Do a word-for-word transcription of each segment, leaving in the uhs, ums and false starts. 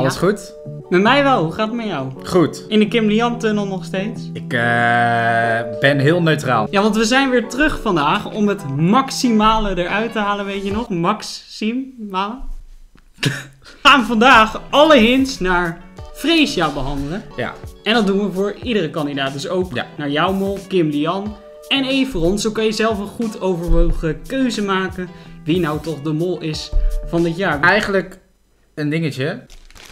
Alles goed? Met mij wel, hoe gaat het met jou? Goed. In de Kim Lian-tunnel nog steeds? Ik uh, ben heel neutraal. Ja, want we zijn weer terug vandaag om het maximale eruit te halen, weet je nog? Maximale. We gaan vandaag alle hints naar Freesia behandelen. Ja. En dat doen we voor iedere kandidaat. Dus ook ja. naar jouw mol, Kim Lian en Everon. Zo kan je zelf een goed overwogen keuze maken wie nou toch de mol is van dit jaar. Eigenlijk een dingetje.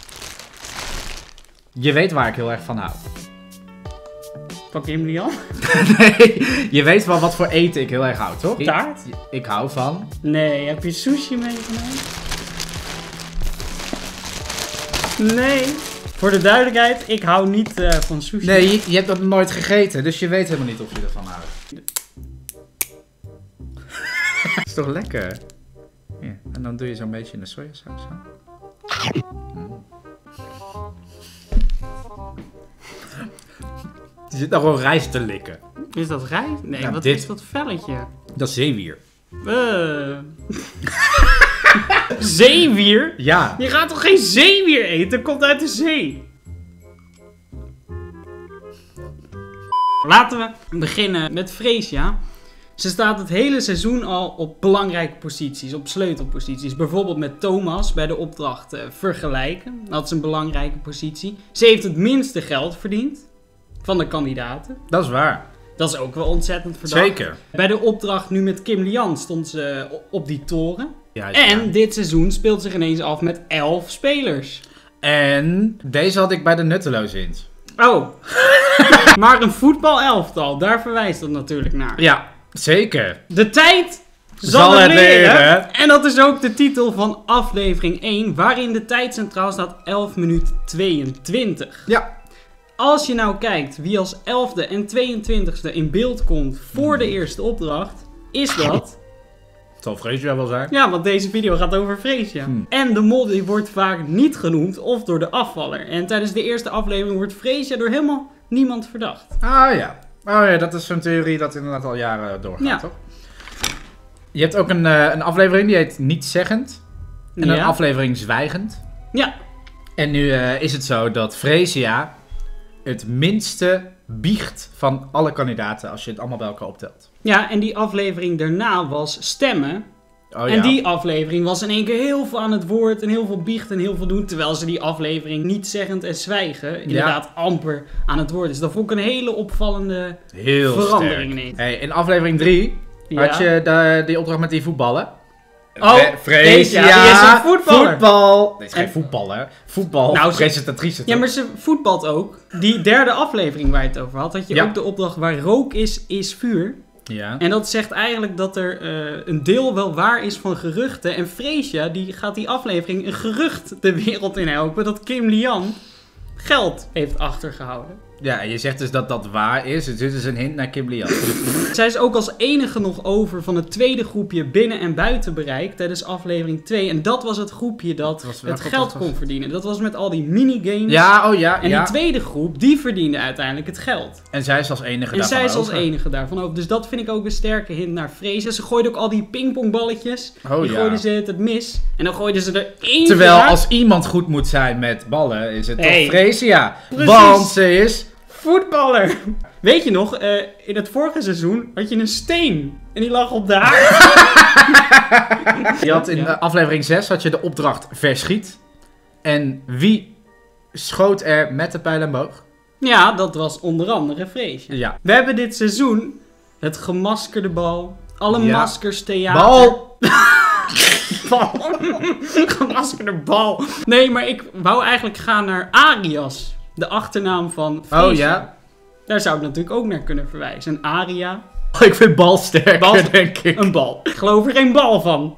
Je weet waar ik heel erg van hou. Van Kim Lian? Nee, je weet wel wat voor eten ik heel erg hou, toch? Taart? Ik, ik hou van... Nee, heb je sushi meegenomen? Nee. Voor de duidelijkheid, ik hou niet uh, van sushi. Nee, je, je hebt dat nooit gegeten, dus je weet helemaal niet of je ervan houdt. Dat is toch lekker? Ja, en dan doe je zo'n beetje in de sojasaus. Mm. Je zit nou gewoon rijst te likken. Is dat rijst? Nee, ja, wat dit... is dat velletje? Dat is zeewier. Uh. Zeewier? Ja. Je gaat toch geen zeewier eten? Dat komt uit de zee. Laten we beginnen met Freesia. Ze staat het hele seizoen al op belangrijke posities, op sleutelposities. Bijvoorbeeld met Thomas bij de opdracht uh, vergelijken. Dat is een belangrijke positie. Ze heeft het minste geld verdiend van de kandidaten. Dat is waar. Dat is ook wel ontzettend verdacht. Zeker. Bij de opdracht nu met Kim Lian stond ze op die toren. Ja, en ja. dit seizoen speelt zich ineens af met elf spelers. En deze had ik bij de nutteloos in. Oh. Maar een voetbalelftal, daar verwijst dat natuurlijk naar. Ja, zeker. De tijd zal, zal het leren. leren. En dat is ook de titel van aflevering één, waarin de tijd centraal staat elf minuten tweeëntwintig. Ja. Als je nou kijkt wie als elfde en tweeëntwintigste in beeld komt voor de eerste opdracht, is dat... Het zal Freesia wel zijn. Ja, want deze video gaat over Freesia. Hmm. En de mol die wordt vaak niet genoemd of door de afvaller. En tijdens de eerste aflevering wordt Freesia door helemaal niemand verdacht. Ah ja. Oh ja, dat is zo'n theorie dat inderdaad al jaren doorgaat, ja. toch? Je hebt ook een, uh, een aflevering die heet Nietszeggend. En ja. een aflevering Zwijgend. Ja. En nu uh, is het zo dat Freesia het minste biecht van alle kandidaten als je het allemaal bij elkaar optelt. Ja, en die aflevering daarna was Stemmen. Oh, ja. En die aflevering was in één keer heel veel aan het woord en heel veel biechten en heel veel doen. Terwijl ze die aflevering Nietszeggend en Zwijgen inderdaad ja. amper aan het woord is. Dat vond ik een hele opvallende heel verandering. Sterk. Hey, in aflevering drie ja. had je de, die opdracht met die voetballen. Oh, Freesia, ja, die is een voetballer. Voetbal. Nee, het is geen voetballer. Voetbal, nou, presentatrice. Ja, maar ze voetbalt ook. Die derde aflevering waar je het over had, had je ja. ook de opdracht waar rook is, is vuur. Ja. En dat zegt eigenlijk dat er uh, een deel wel waar is van geruchten. En Freesia, die gaat die aflevering een gerucht de wereld in helpen dat Kim Lian geld heeft achtergehouden. Ja, en je zegt dus dat dat waar is. Dus dit is een hint naar Kim Lian. Zij is ook als enige nog over van het tweede groepje binnen- en buitenbereik tijdens aflevering twee. En dat was het groepje dat het geld kon verdienen. Dat was met al die minigames. Ja, oh ja. En ja. die tweede groep, die verdiende uiteindelijk het geld. En zij is als enige en daarvan zij is als over. enige daarvan over. Dus dat vind ik ook een sterke hint naar Freesia. Ze gooide ook al die pingpongballetjes. Oh, die ja. gooiden ze het mis. En dan gooiden ze er één. Terwijl als iemand goed moet zijn met ballen, is het hey. toch Freesia. Precies. Want ze is... voetballer. Weet je nog, uh, in het vorige seizoen had je een steen. En die lag op de haak. Je had in ja. aflevering zes had je de opdracht verschiet. En wie schoot er met de pijl en boog? Ja, dat was onder andere Freesia. Ja. We hebben dit seizoen het gemaskerde bal. Alle ja. maskers theater. Bal! Bal. Gemaskerde bal. Nee, maar ik wou eigenlijk gaan naar Arias. De achternaam van Freesia. Oh ja? Daar zou ik natuurlijk ook naar kunnen verwijzen. Een Aria. Oh, ik vind bal sterker, bal, denk ik. Een bal. Ik geloof er geen bal van.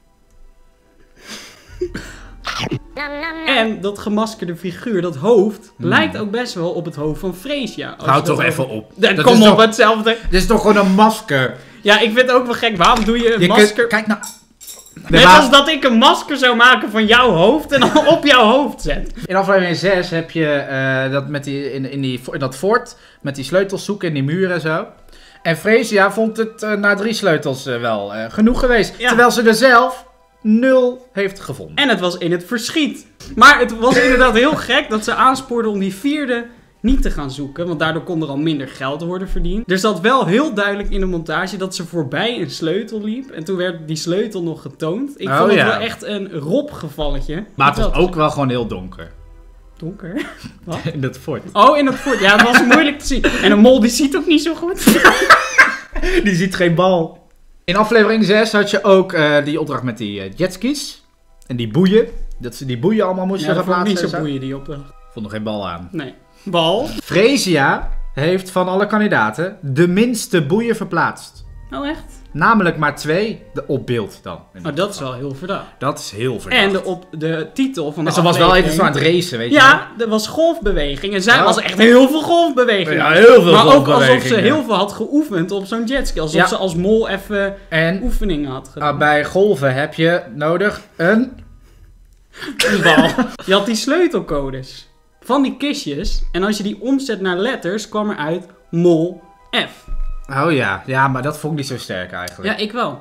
En dat gemaskerde figuur, dat hoofd, hmm. lijkt ook best wel op het hoofd van Freesia. Houd toch even over... op. Dat kom op, toch... hetzelfde. Dit is toch gewoon een masker? Ja, ik vind het ook wel gek. Waarom doe je een je masker... Kunt... Kijk nou... Net was... als dat ik een masker zou maken van jouw hoofd en dan op jouw hoofd zet. In aflevering zes heb je uh, dat met die, in, in, die, in dat fort, met die sleutels zoeken in die muren en zo. En Freesia vond het uh, na drie sleutels uh, wel uh, genoeg geweest. Ja. Terwijl ze er zelf nul heeft gevonden. En het was in het verschiet. Maar het was inderdaad heel gek dat ze aanspoorden om die vierde niet te gaan zoeken. Want daardoor kon er al minder geld worden verdiend. Er zat wel heel duidelijk in de montage dat ze voorbij een sleutel liep. En toen werd die sleutel nog getoond. Ik Oh, vond het ja. wel echt een Rob-gevalletje. Maar het was Vertel ook wel gewoon heel donker. donker. Wat? In dat fort. Oh, in het fort. Ja, het was moeilijk te zien. En een mol die ziet ook niet zo goed. Die ziet geen bal. In aflevering zes had je ook uh, die opdracht met die uh, jetskis. En die boeien. Dat ze die boeien allemaal moesten Ja, dat vond ik verplaatsen. niet zo en boeien die opdracht. Vond nog geen bal aan. Nee. Bal. Freesia heeft van alle kandidaten de minste boeien verplaatst. Oh, echt? Namelijk maar twee de, op beeld dan. Oh, dat is wel heel verdacht. Dat is heel verdacht. En de, op, de titel van de En ze was wel aflevering- even zo aan het racen, weet je Ja, er was golfbeweging. En zij Ja. was echt heel veel golfbeweging. wel. Ja, heel veel Maar ook alsof ze golfbewegingen. heel veel had geoefend op zo'n jetski. Alsof Ja. ze als mol even En oefeningen had gedaan. uh, bij golven heb je nodig een... Een bal. Je had die sleutelcodes van die kistjes. En als je die omzet naar letters, kwam er uit mol F. Oh ja, ja, maar dat vond ik niet zo sterk eigenlijk. Ja, ik wel.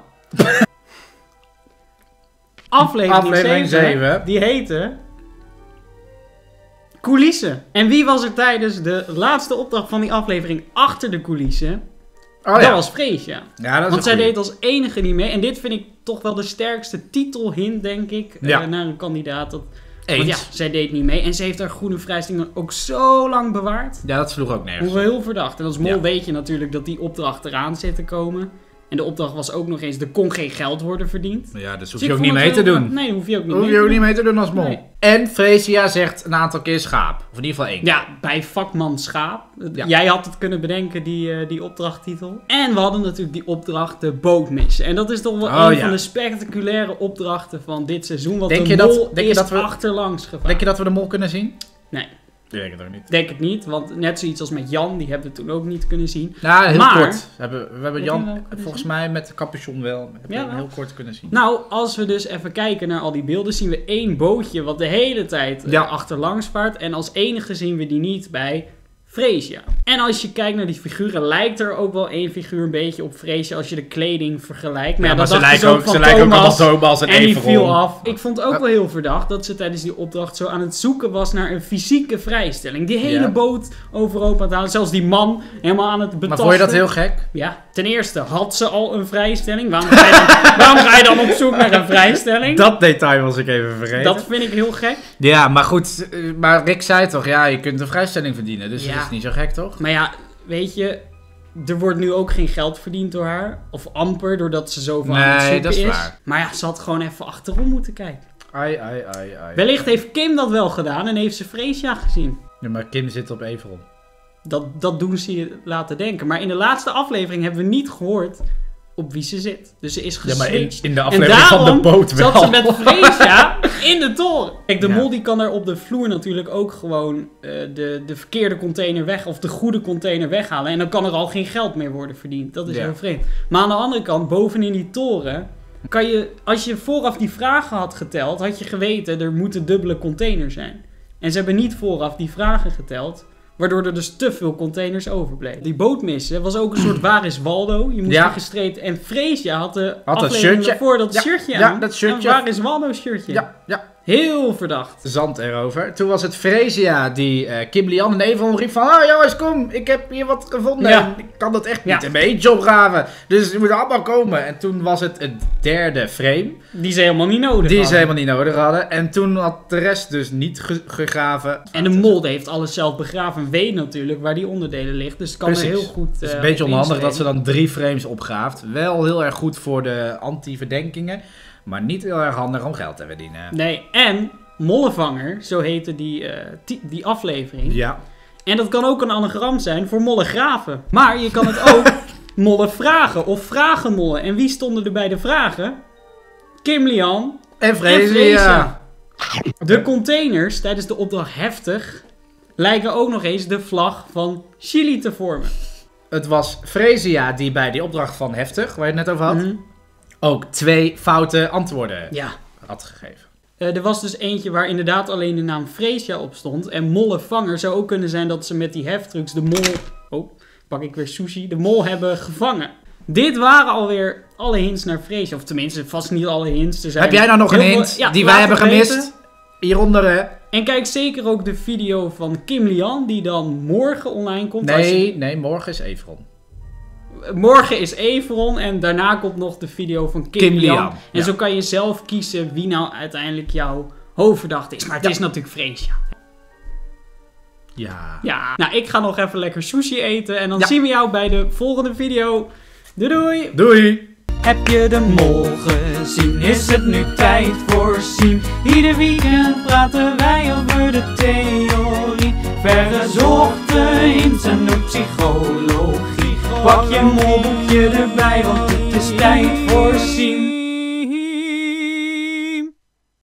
Aflevering, Aflevering zeven, zeven. die heette Coulissen. En wie was er tijdens de laatste opdracht van die aflevering achter de coulissen? Oh dat ja. was Freesia. Ja, dat is Want zij een goeie. deed als enige niet mee. En dit vind ik toch wel de sterkste titelhint, denk ik, Ja. eh, naar een kandidaat. Dat, Eens. want ja, zij deed niet mee. En ze heeft haar groene vrijstelling ook zo lang bewaard. Ja, dat sloeg ook nergens. Hoewel heel verdacht. En als mol Ja. weet je natuurlijk dat die opdracht eraan zit te komen. En de opdracht was ook nog eens, er kon geen geld worden verdiend. Ja, dus hoef Dus je ik ook vond niet het mee te heel- doen. Nee, hoef je ook niet Hoef mee je te ook doen. niet mee te doen als mol. Nee. En Freesia zegt een aantal keer schaap. Of in ieder geval één. Ja, bij vakman Schaap. Ja. Jij had het kunnen bedenken, die, eh, die opdrachttitel. En we hadden natuurlijk die opdracht de boot missen. En dat is toch wel Oh, een ja. van de spectaculaire opdrachten van dit seizoen. Want Denk de je dat- mol denk je is dat we- achterlangs gevaar. Denk je dat we de mol kunnen zien? Nee. Ik denk het ook niet. Denk het niet, want net zoiets als met Jan, die hebben we toen ook niet kunnen zien. Nou, heel Maar- kort. We hebben, we hebben Heb je Jan, wel kunnen volgens zien? mij met de capuchon wel. Heb Ja, je wel. heel kort kunnen zien. Nou, als we dus even kijken naar al die beelden, zien we één bootje wat de hele tijd eh, Ja. achterlangs vaart. En als enige zien we die niet bij Freesia. En als je kijkt naar die figuren, lijkt er ook wel één figuur een beetje op Freesia als je de kleding vergelijkt. Maar, Ja, ja, maar dat ze dachten lijken ze ook, van ze lijken ook Thomas. allemaal Thomas en En die Everon. viel af. Ik vond ook wel heel verdacht dat ze tijdens die opdracht zo aan het zoeken was naar een fysieke vrijstelling. Die hele Ja. boot overhoop aan het halen. Zelfs die man helemaal aan het betasten. Maar vond je dat heel gek? Ja, ten eerste had ze al een vrijstelling. Waarom ga je dan, waarom ga je dan op zoek naar een vrijstelling? Dat detail was ik even vergeten. Dat vind ik heel gek. Ja, maar goed. eh, Maar Rick zei toch, ja, je kunt een vrijstelling verdienen. Dus Ja. dat is niet zo gek, toch? Maar ja, weet je, er wordt nu ook geen geld verdiend door haar. Of amper, doordat ze zoveel aan het Nee, zoeken dat is is. waar. Maar ja, ze had gewoon even achterom moeten kijken. Ai, ai, ai, ai. Wellicht heeft Kim dat wel gedaan en heeft ze Freesia gezien. Ja, maar Kim zit op Everon. Dat, dat doen ze je laten denken. Maar in de laatste aflevering hebben we niet gehoord op wie ze zit. Dus ze is Ja, geswitcht. maar in, in de En aflevering van de daarom boot wel. zat ze met Freesia in de toren. Kijk, de Ja. mol die kan er op de vloer natuurlijk ook gewoon eh, de, de verkeerde container weg... of de goede container weghalen. En dan kan er al geen geld meer worden verdiend. Dat is Ja. heel vreemd. Maar aan de andere kant, bovenin die toren... kan je, als je vooraf die vragen had geteld... had je geweten, er moeten dubbele containers zijn. En ze hebben niet vooraf die vragen geteld... waardoor er dus te veel containers overbleven. Die boot missen was ook een soort waar is Waldo. Je moest Ja. die gestreept. En Freesia had de Had dat aflevering shirtje. daarvoor dat Ja, shirtje ja, aan. dat shirtje. Een waar is Waldo shirtje. Ja, ja. Heel verdacht. Zand erover. Toen was het Freesia die uh, Kim Lian en Everon riep van... Ah jongens, kom, ik heb hier wat gevonden. Ja. En ik kan dat echt Ja. niet in mijn eentje opgraven. Dus je moet allemaal komen. En toen was het het derde frame. Die ze helemaal niet nodig Die ze hadden. helemaal niet nodig hadden. En toen had de rest dus niet ge- gegraven. En de mol die heeft alles zelf begraven. En weet natuurlijk waar die onderdelen liggen. Dus het kan Precies. er heel goed Het is eh, een beetje op onhandig dat ze inspelen. dan drie frames opgraaft. Wel heel erg goed voor de anti-verdenkingen. Maar niet heel erg handig om geld te verdienen. Nee, en Mollevanger, zo heette die, eh, ti- die aflevering. Ja. En dat kan ook een anagram zijn voor mollegraven. Maar je kan het ook mollen vragen of vragenmollen. En wie stonden er bij de vragen? Kim Lian En en Freesia. Freesia. De containers tijdens de opdracht Heftig lijken ook nog eens de vlag van Chili te vormen. Het was Freesia die bij die opdracht van Heftig, waar je het net over had, Mhm. ook twee foute antwoorden Ja. had gegeven. Eh, er was dus eentje waar inderdaad alleen de naam Freesia op stond. En Mollevanger zou ook kunnen zijn dat ze met die heftrucks de mol... Oh, pak ik weer sushi. De mol hebben gevangen. Dit waren alweer alle hints naar Freesia. Of tenminste, vast niet alle hints. Er zijn Heb jij nou nog een hint veel, ja, die wij hebben gemist? Weten. Hieronder, hè? En kijk zeker ook de video van Kim Lian, die dan morgen online komt. Nee, je... nee, morgen is Everon. Morgen is Everon en daarna komt nog de video van Kim, Kim Lian. Lian. En ja. Zo kan je zelf kiezen wie nou uiteindelijk jouw hoofdverdachte is. Maar het ja. is natuurlijk Freesia. Ja. Ja. Nou, ik ga nog even lekker sushi eten. En dan ja. zien we jou bij de volgende video. Doei doei! Doei! Heb je de mol gezien? Is het nu tijd voor Siem? Ieder weekend praten wij over de theorie. Vergezochte hints en ook psychologie. Pak je molboekje erbij, want het is tijd voor Siem.